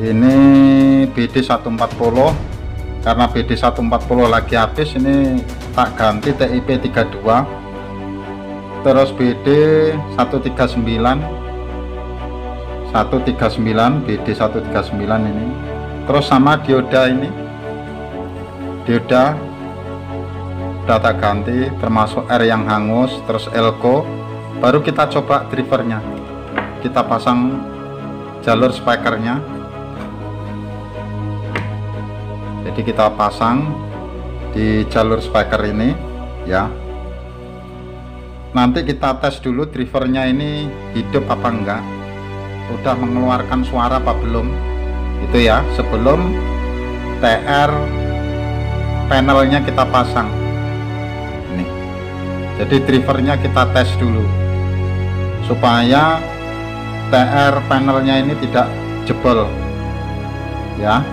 Ini BD140. Karena BD140 lagi habis, ini tak ganti TIP 32. Terus BD139 BD139 ini. Terus sama dioda ini, dioda udah tak ganti, termasuk R yang hangus. Terus elko. Baru kita coba drivernya, kita pasang jalur spekernya. Jadi kita pasang di jalur speaker ini ya. Nanti kita tes dulu drivernya ini hidup apa enggak, udah mengeluarkan suara apa belum, itu ya, sebelum TR panelnya kita pasang ini. Jadi drivernya kita tes dulu supaya TR panelnya ini tidak jebol ya.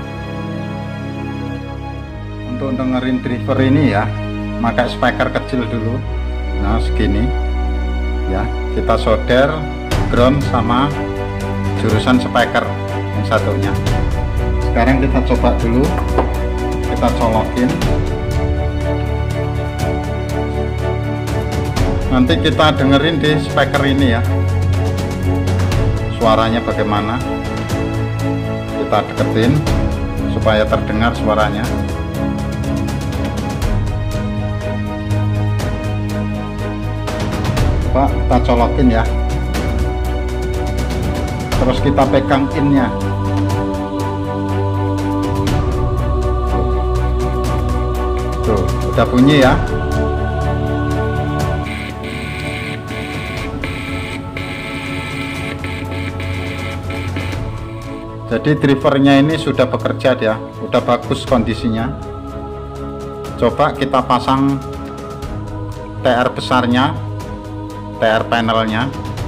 Untuk dengerin driver ini ya, pakai speaker kecil dulu. Nah segini ya, kita solder ground sama jurusan speaker yang satunya. Sekarang kita coba dulu, kita colokin. Nanti kita dengerin di speaker ini ya, suaranya bagaimana. Kita deketin supaya terdengar suaranya. Coba kita colokin ya, terus kita pegang innya. Tuh, udah bunyi ya. Jadi drivernya ini sudah bekerja ya, udah bagus kondisinya. Coba kita pasang TR besarnya, TR panelnya.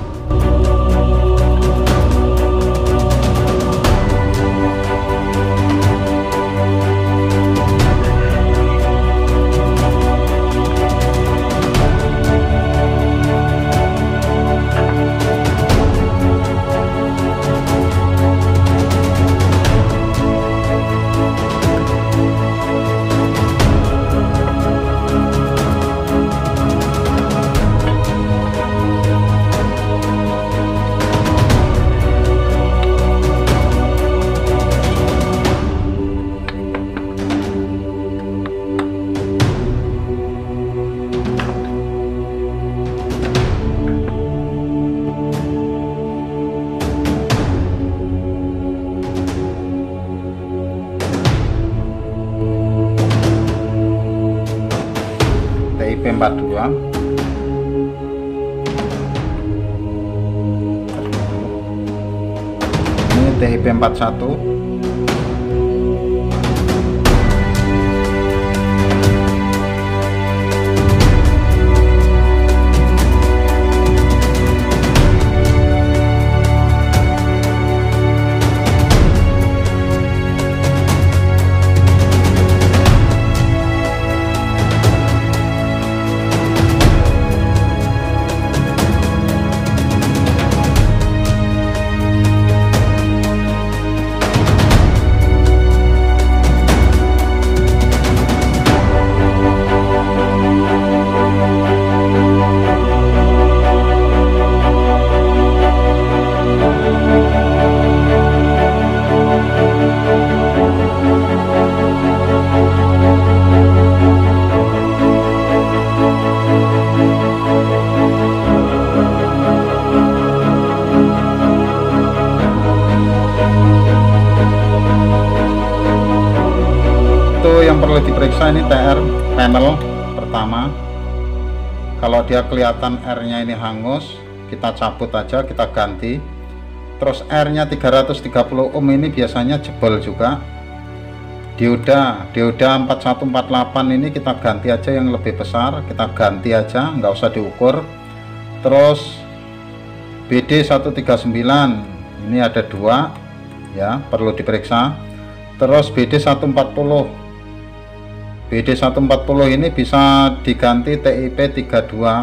TIP 42. Ini TIP 41. Yang perlu diperiksa ini TR panel pertama. Kalau dia kelihatan R-nya ini hangus, kita cabut aja, kita ganti. Terus R-nya 330 ohm ini biasanya jebol juga. Dioda 4148 ini kita ganti aja yang lebih besar, kita ganti aja, nggak usah diukur. Terus BD139 ini ada dua ya, perlu diperiksa. Terus BD140 ini bisa diganti TIP 32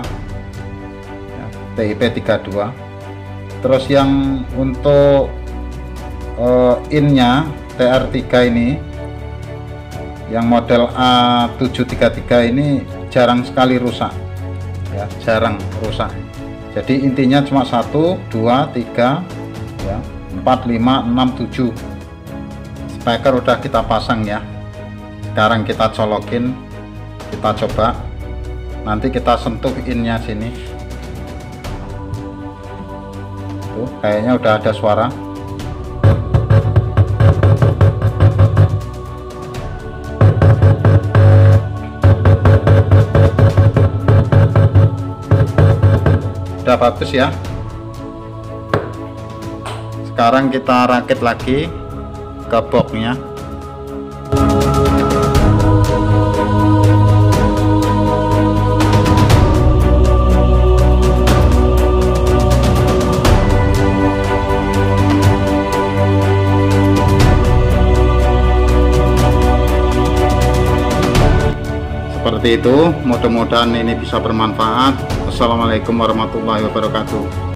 ya, TIP 32. Terus yang untuk innya TR3 ini yang model A733 ini jarang sekali rusak ya, jarang rusak. Jadi intinya cuma 1 2 3 ya, 4 5 6 7 speaker udah kita pasang ya. Sekarang kita colokin, kita coba, nanti kita sentuh innya sini tuh, kayaknya udah ada suara. Udah bagus ya. Sekarang kita rakit lagi ke boxnya. Seperti itu, mudah-mudahan ini bisa bermanfaat. Assalamualaikum warahmatullahi wabarakatuh.